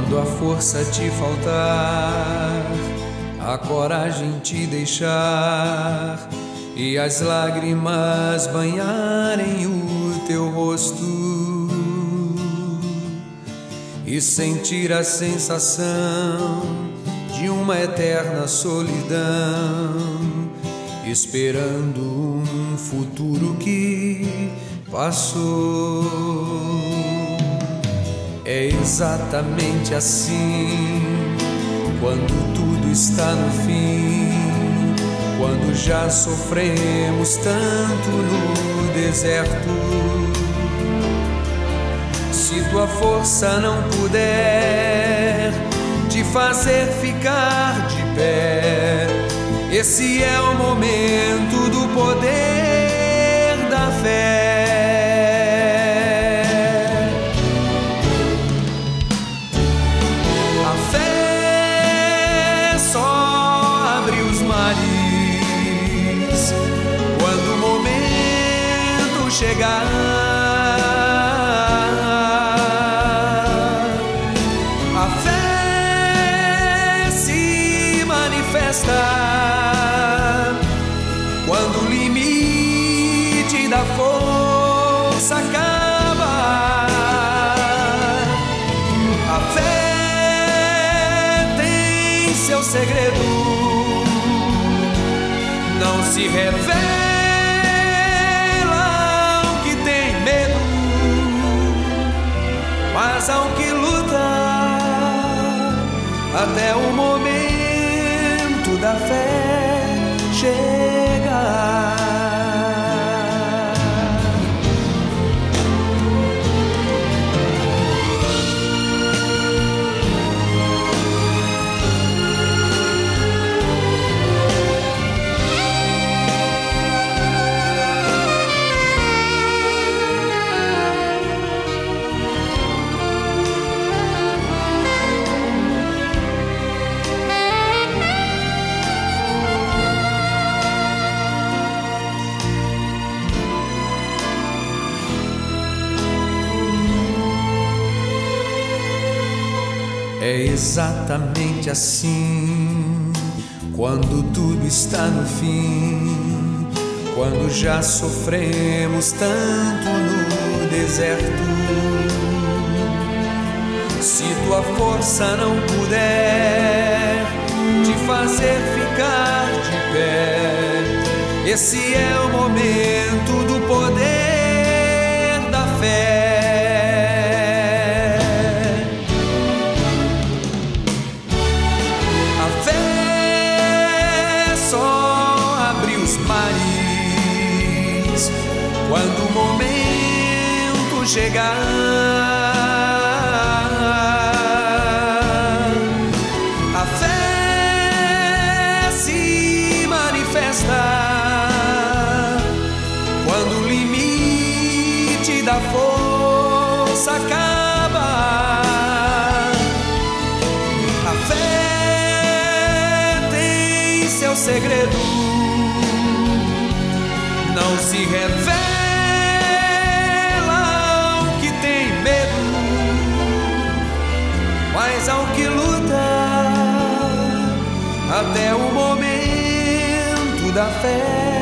Quando a força te faltar, a coragem te deixar e as lágrimas banharem o teu rosto e sentir a sensação de uma eterna solidão, esperando um futuro que passou. É exatamente assim quando tudo está no fim, quando já sofremos tanto no deserto. Se tua força não puder te fazer ficar de pé, esse é o momento do poder da fé. A fé só abre os mares quando o momento chegar. A fé se manifesta quando o limite da força acaba. A fé tem seu segredo, não se revela ao que tem medo, mas ao que luta até o momento da fé chegar. É exatamente assim quando tudo está no fim, quando já sofremos tanto no deserto. Se tua força não puder te fazer ficar de pé, esse é o momento do poder da fé. Quando o momento chegar, a fé se manifesta quando o limite da força acaba. A fé tem seu segredo, não se revela ao que tem medo, mas ao que luta até o momento da fé